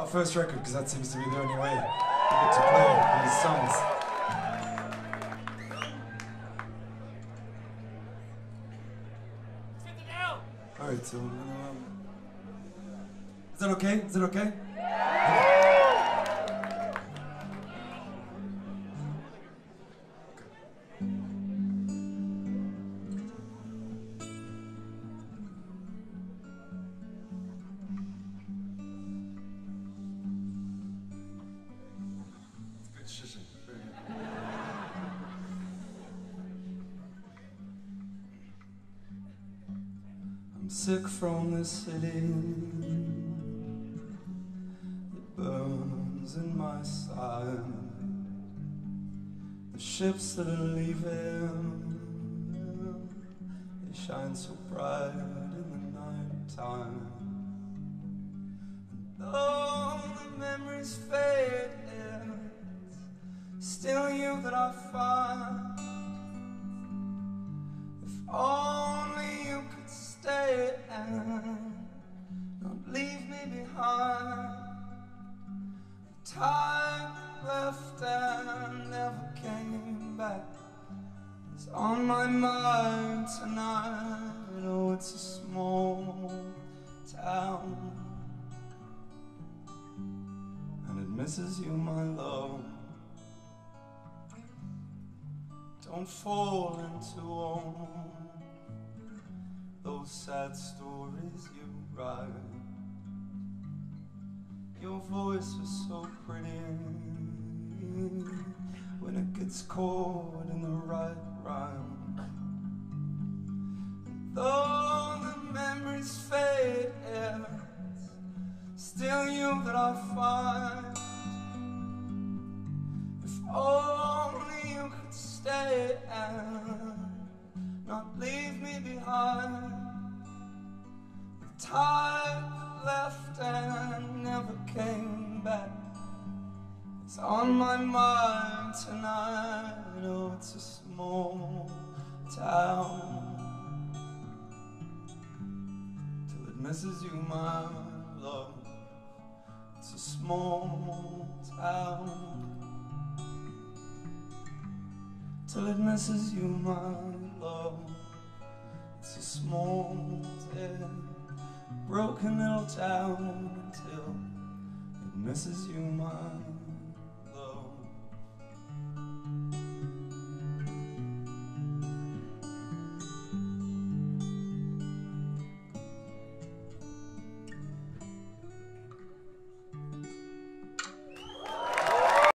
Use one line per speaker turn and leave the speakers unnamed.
Our first record, because that seems to be the only way we get to play these songs. Alright, so is that okay? Is that okay? I'm sick from the city that burns in my side. The ships that are leaving, they shine so bright in the night time. And though the memories fade, it's still you that I find. If only you could stay and not leave me behind. The time left and never came back is on my mind tonight. Oh, it's a small town and it misses you, my love. Don't fall into all those sad stories you write. Your voice was so pretty when it gets caught in the right rhyme. And though the memories fade, it's still you that I find. If only you could stay and not leave me behind. The time that left and never came back, it's on my mind tonight. Oh, it's a small town till it misses you, my love. It's a small town till it misses you, my love. It's a small, dead, broken little town until it misses you, my love.